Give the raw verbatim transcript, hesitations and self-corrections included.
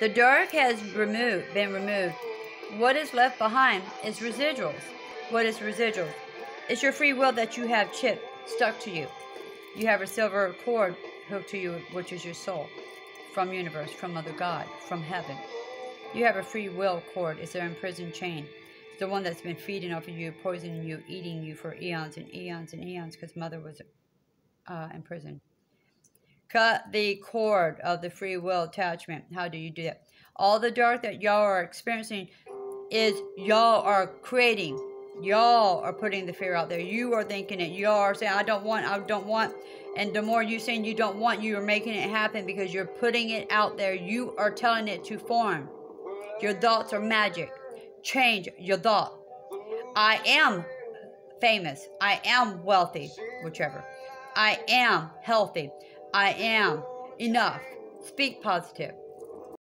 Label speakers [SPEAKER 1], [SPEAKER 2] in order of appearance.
[SPEAKER 1] The dark has removed, been removed. What is left behind is residuals. What is residuals? It's your free will that you have chipped, stuck to you. You have a silver cord hooked to you, which is your soul, from universe, from Mother God, from heaven. You have a free will cord. It's their imprisoned chain. It's the one that's been feeding off of you, poisoning you, eating you for eons and eons and eons, because Mother was uh, in prison. Cut the cord of the free will attachment. How do you do that? All the dark that y'all are experiencing is y'all are creating. Y'all are putting the fear out there. You are thinking it. Y'all are saying, I don't want, I don't want. And the more you saying you don't want, you are making it happen because you're putting it out there. You are telling it to form. Your thoughts are magic. Change your thought. I am famous. I am wealthy. Whichever. I am healthy. I am enough. Speak positive.